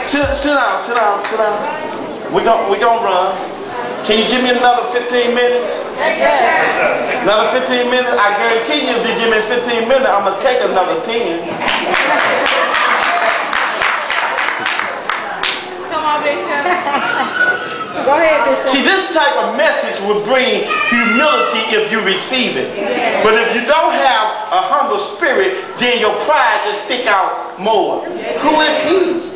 Sit down, sit down, sit down. We gonna run. Can you give me another 15 minutes? Another 15 minutes? I guarantee you if you give me 15 minutes, I'm gonna take another 10. Come on, Bishop. Go ahead, Bishop. See, this type of message will bring humility if you receive it. But if you don't have a humble spirit, then your pride will stick out more. Who is he?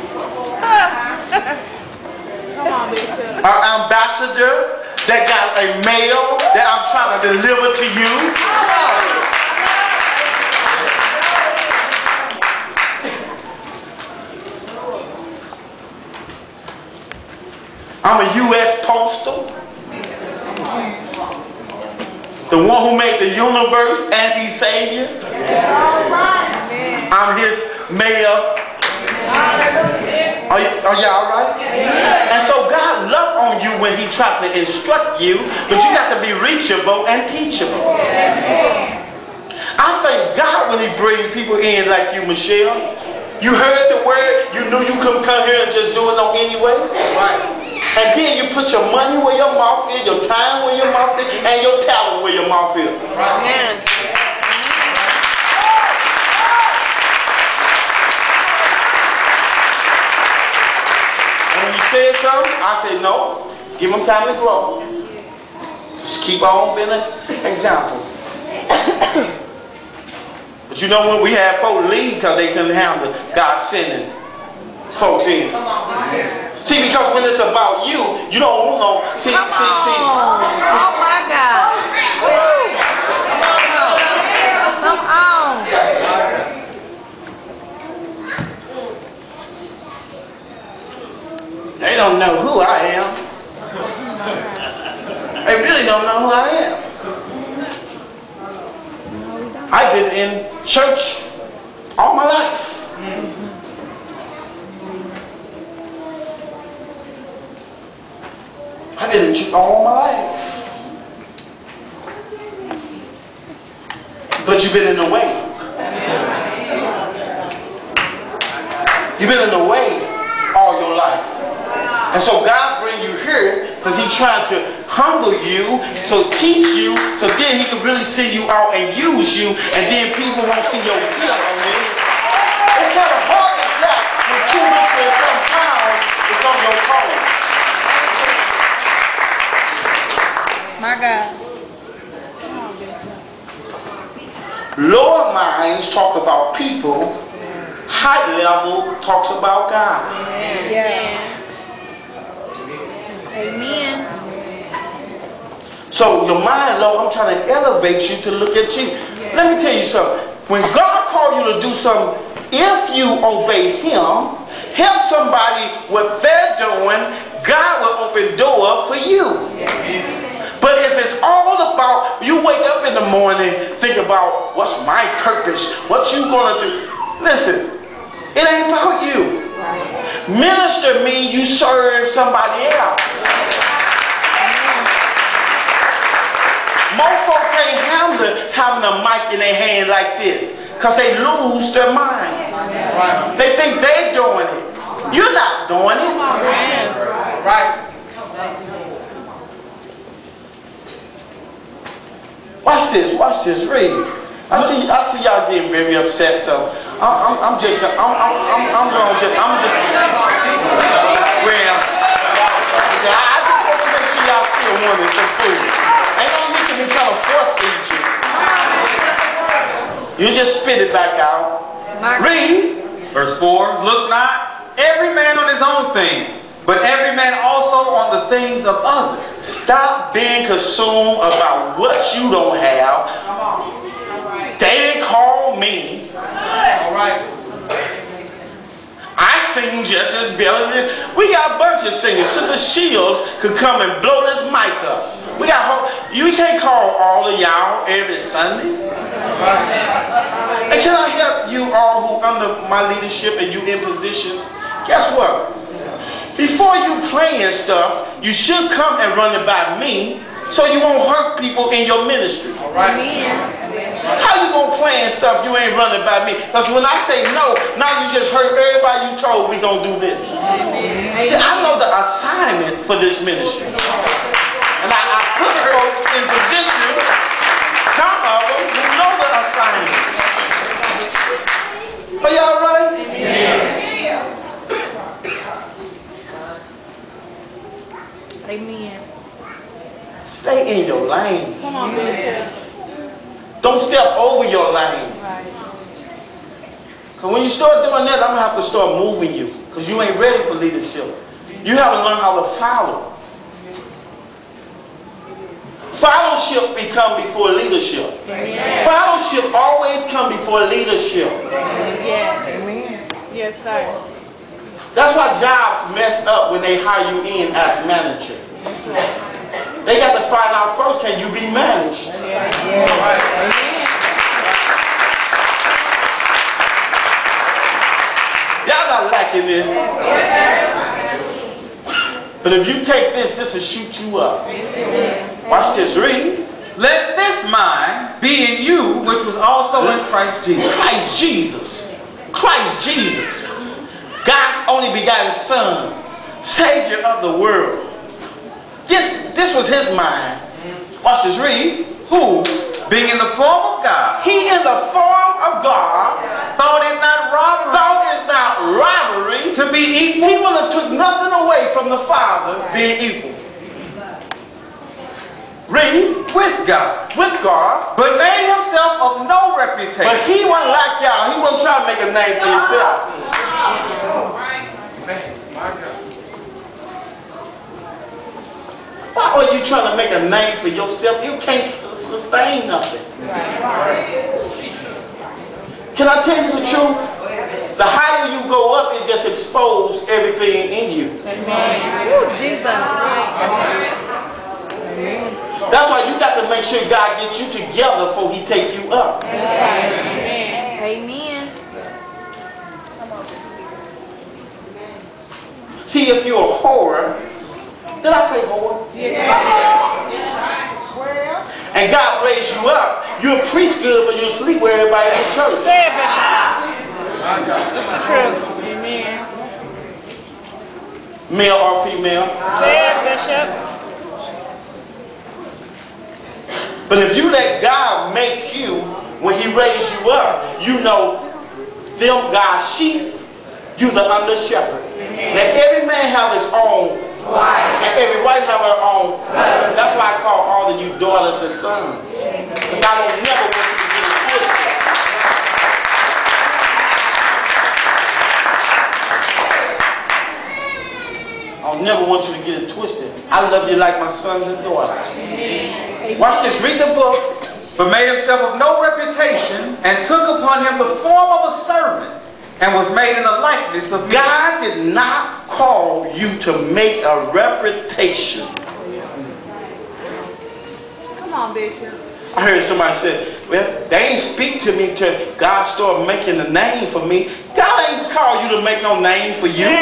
Come on, Bishop. An ambassador that got a mail that I'm trying to deliver to you. I'm a U.S. Postal. The one who made the universe and the Savior. I'm his mayor. Are y'all right? And so God loved on you when he tried to instruct you, but you got to be reachable and teachable. I thank God when he brings people in like you, Michelle. You heard the word, you knew you couldn't come here and just do it no anyway. Right. And then you put your money where your mouth is, your time where your mouth is, and your talent where your mouth is. Right. And when you said something, I said no. Give them time to grow. Just keep on being an example. But you know when we had folks leave because they couldn't handle God sending folks in. See, because when it's about you, you don't want no. See. Oh my God. Come on. They don't know who I am. They really don't know who I am. I've been in church all my life. I've been in church all my life. But you've been in the way. You've been in the way all your life. And so God bring you here because he's trying to humble you, so teach you, so then he can really send you out and use you, and then people won't see your gift on this. It's kind of hard to clap when 200 and some pounds is on your phone. My God. Lower minds talk about people. High level talks about God. Yeah. Amen. So your mind low, I'm trying to elevate you to look at you. Let me tell you something. When God called you to do something, if you obey him, help somebody what they're doing, God will open door for you. But if it's all about, you wake up in the morning, think about, what's my purpose? What you gonna do? Listen, it ain't about you. Minister means you serve somebody else. Most folk can't handle having a mic in their hand like this because they lose their mind. They think they're doing it. You're not doing it. Right. Watch this, read. I see y'all getting very upset, so I'm just well, I just want to make sure y'all still wanting some food. Ain't no use to be trying to force feed you. You just spit it back out. Read. Verse 4, look not every man on his own thing, but every man also on the things of others. Stop being consumed about what you don't have. They didn't call me. All right. I sing just as well. We got a bunch of singers. Sister Shields could come and blow this mic up. We got. You can't call all of y'all every Sunday. And can I help you all who under my leadership and you in positions? Guess what? Before you playing stuff, you should come and run it by me so you won't hurt people in your ministry. All right. Amen. How you gonna plan stuff you ain't running by me? Because when I say no, now you just heard everybody you told we gonna do this. See, I know the assignment for this ministry. And I put folks in position, some of them who know the assignments. Are y'all right? Amen. Stay in your lane. Come on, Bishop. Don't step over your lane. Right. Because when you start doing that, I'm going to have to start moving you. Because you ain't ready for leadership. You haven't learned how to follow. Fellowship become before leadership. Amen. Fellowship always come before leadership. Yes. Amen. Yes, sir. That's why jobs mess up when they hire you in as manager. They got to find out first, can you be managed? Y'all not lacking this. But if you take this, this will shoot you up. Watch this, read. Let this mind be in you, which was also in Christ Jesus. Christ Jesus. Christ Jesus. God's only begotten Son, Savior of the world. This was his mind. Watch this, read. Who, being in the form of God, He in the form of God thought it not robbery to be equal. He would have took nothing away from the Father being equal. Read. with God, But made himself of no reputation. But he wasn't like y'all. He wasn't trying to make a name for himself. Why are you trying to make a name for yourself? You can't sustain nothing. Can I tell you the truth? The higher you go up, it just exposes everything in you. That's why you got to make sure God gets you together before he take you up. Amen. See, if you're a whore, did I say whore? And God raised you up, you'll preach good, but you'll sleep where everybody in the church. Say it, Bishop. That's the truth. Amen. Male or female. Say it, Bishop. But if you let God make you, when he raised you up, you know them God's sheep, you the under shepherd. Let every man have his own wife, and every wife have her own husband. That's why I call all of you daughters and sons. Because I don't never want you to get it twisted. I'll never want you to get it twisted. I love you like my sons and daughters. Watch this. Read the book. But made himself of no reputation, and took upon him the form of a servant, and was made in the likeness of men. God did not call you to make a reputation. Come on, Bishop. I heard somebody say, well, they ain't speak to me till God started making a name for me. God ain't called you to make no name for you.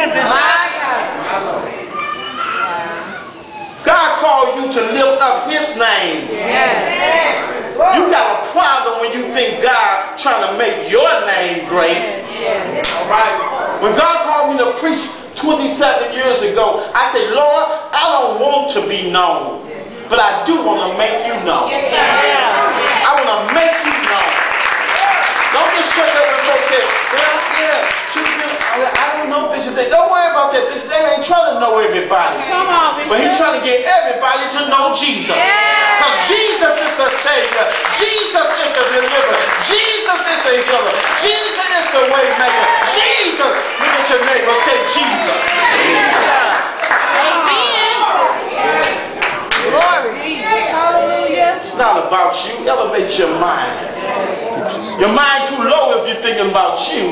God called you to lift up his name. You got a problem when you think God trying to make your name great. When God called me to preach 27 years ago, I said, Lord, I don't want to be known, but I do want to make you known. I want to make you known. Don't get straight up when folks say, well, yeah, I don't know, Bishop. Don't worry about that, Bishop. They ain't trying to know everybody. Come on, Bishop. But he's trying to get everybody to know Jesus. Because Jesus is the Savior. Jesus is the deliverer. Jesus is the healer. Jesus is the way maker. Jesus. Look at your neighbor. Say Jesus. Amen. Glory. Hallelujah. It's not about you. Elevate your mind. Your mind too low if you're thinking about you.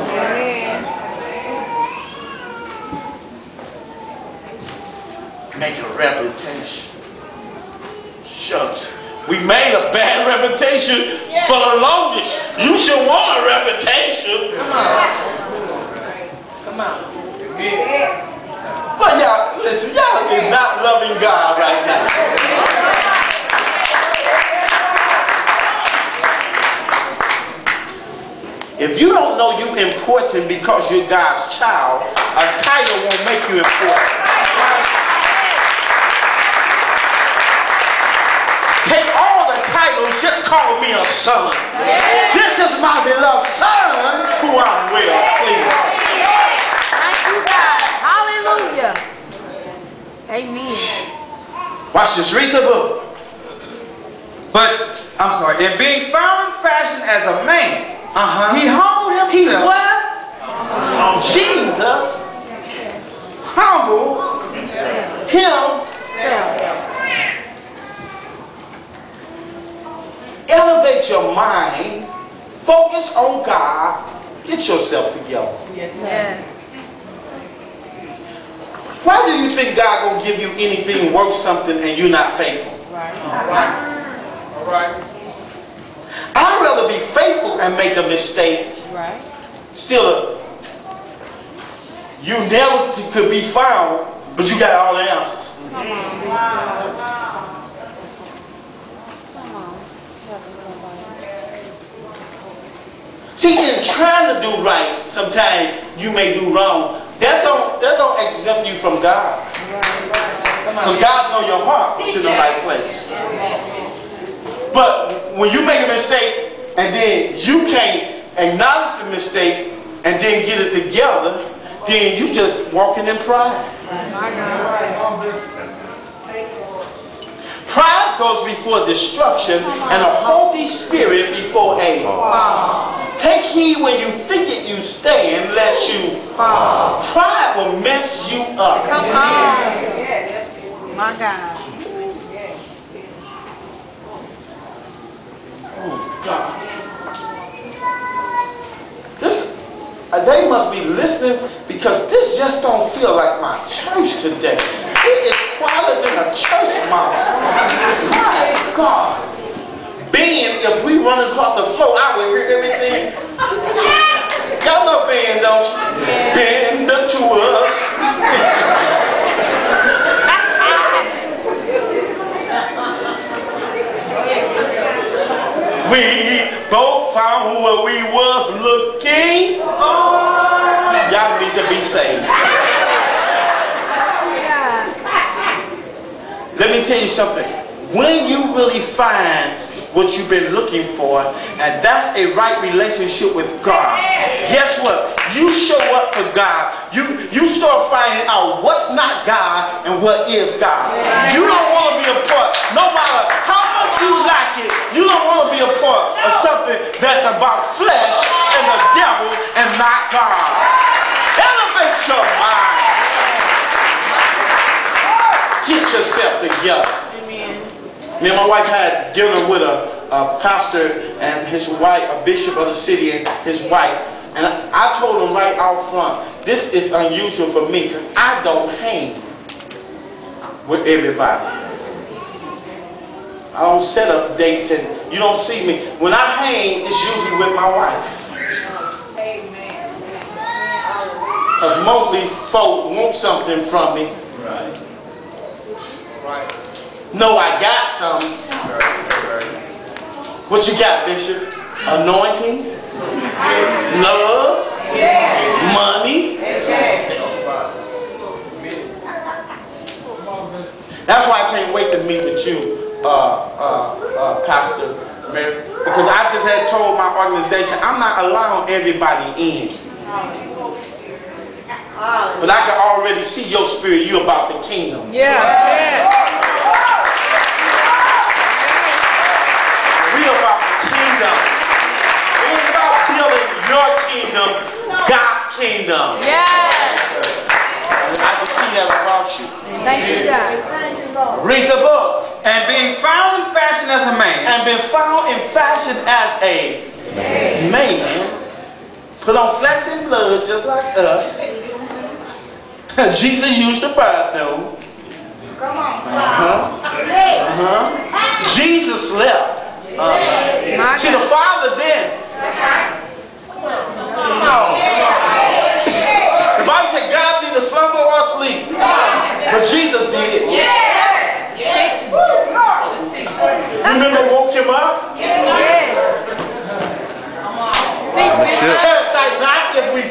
Make a reputation. Shucks. We made a bad reputation for the longest. You should want a reputation. Come on. But y'all, listen, y'all is not loving God right now. important because you're God's child. A title won't make you important. Take all the titles, just call me a son. This is my beloved son who I'm well pleased. Thank you, God. Hallelujah. Amen. Watch this, read the book. But, I'm sorry, and being found in fashion as a man, he humbled himself. He what? Jesus humbled himself. Elevate your mind. Focus on God. Get yourself together. Yes. Why do you think God gonna give you anything worth something and you're not faithful? Right. All right. I'd rather be faithful and make a mistake. Right. Still, you never could be found, but you got all the answers. See, in trying to do right, sometimes you may do wrong. That don't exempt you from God. Because God knows your heart is in the right place. But when you make a mistake and then you can't acknowledge the mistake and then get it together, then you just walking in pride. Pride goes before destruction and a Holy Spirit before aid. Take heed when you think it you stand, lest you fall. Pride will mess you up. Come on. My God. Oh God. They must be listening because this just don't feel like my church today. It is quieter than a church mouse. My God. Ben, if we run across the floor, I would hear everything. Y'all know Ben, don't you? Ben to us. We both found where we was looking. Y'all need to be saved. Let me tell you something. When you really find what you've been looking for, and that's a right relationship with God, guess what? You show up for God. You start finding out what's not God and what is God. You don't want to be a part, no matter how much you like it, you don't want to be a part of something that's about flesh and the devil and not God. Elevate your mind. Get yourself together. Me and my wife had dinner with a pastor and his wife, a bishop of the city and his wife. And I told him right out front, this is unusual for me because I don't hang with everybody. I don't set up dates and you don't see me. When I hang, it's usually with my wife. Because mostly folk want something from me. Right. No, I got some. What you got, Bishop? Anointing? Love? Money? That's why I can't wait to meet with you, Pastor Mary. Because I just had told my organization, I'm not allowing everybody in. But I can already see your spirit, you about the kingdom. Yes. We about the kingdom. We ain't about building your kingdom, God's kingdom. Yes. And I can see that about you. Thank you, God. Read the book. And being found in fashion as a man. And been found in fashion as a man. Put on flesh and blood just like us. Jesus used the bathroom. Come on. Jesus slept. See, the Father did. The Bible said God neither slumber or sleep. But Jesus did. Remember woke him up? Last night, not if we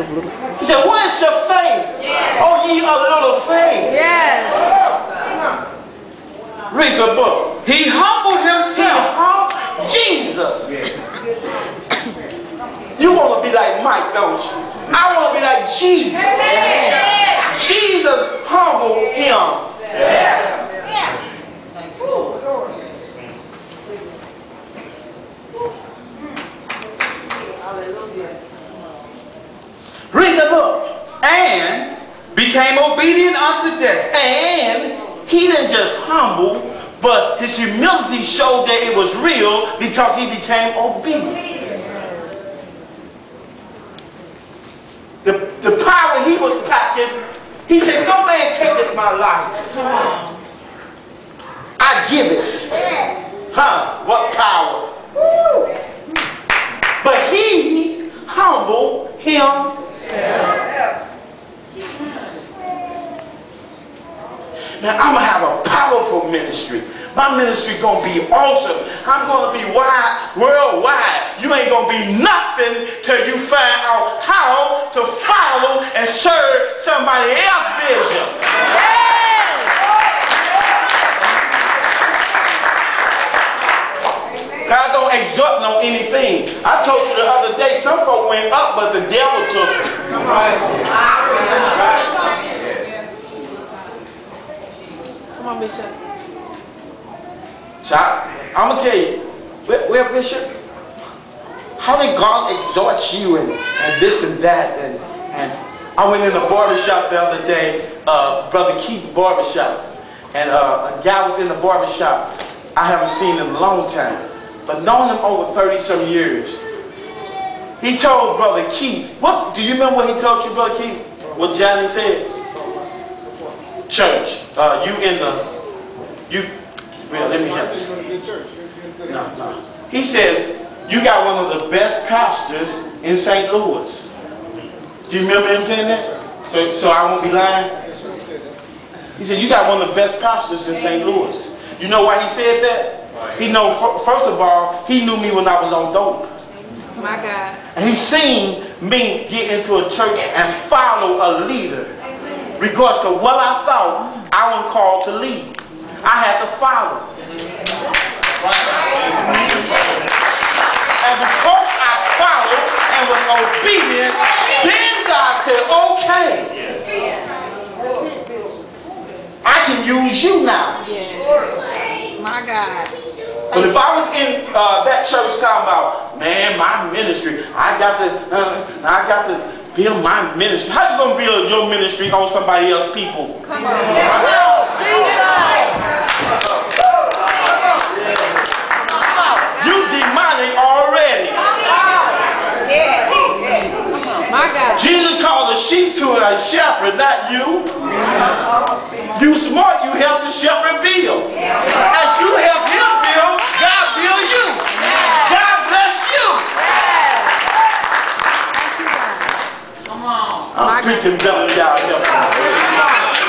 He said, where's your faith? Oh, ye a little faith. Yes. Read the book. He humbled himself. Jesus. You want to be like Mike, don't you? I want to be like Jesus. Jesus humbled him. Read the book. And became obedient unto death. And he didn't just humble, but his humility showed that it was real because he became obedient. The power he was packing, he said, no man taketh my life. I give it. Huh? What power? But he humbled himself. Now I'm going to have a powerful ministry. My ministry going to be awesome. I'm going to be worldwide. You ain't going to be nothing till you find out how to follow and serve somebody else's vision. God don't exhort on anything. I told you the other day, some folk went up, but the devil took them. Come on, Bishop. So I'm going to tell you, where Bishop, how did God exhort you and this and that? And I went in a barbershop the other day, Brother Keith barbershop. And a guy was in the barbershop. I haven't seen him in a long time, but known him over 30-some years. He told Brother Keith, what, do you remember what he told you, Brother Keith? What Johnny said? Church, well, let me help you. No. He says, you got one of the best pastors in St. Louis. Do you remember him saying that? So I won't be lying? He said, you got one of the best pastors in St. Louis. You know why he said that? He know, first of all, he knew me when I was on dope. My God. And he seen me get into a church and follow a leader. Regardless of what I thought, I wasn't called to lead. I had to follow. And because I followed and was obedient, then God said, okay, I can use you now. My God. But if I was in that church talking about, man, my ministry, I got to build my ministry. How you gonna build your ministry on somebody else's people? Come on. Jesus. You demonic already. My God. Jesus called a sheep to a shepherd, not you. You smart, you help the shepherd build. As you help him build, God build you. God bless you. Come on. I'm preaching better than y'all.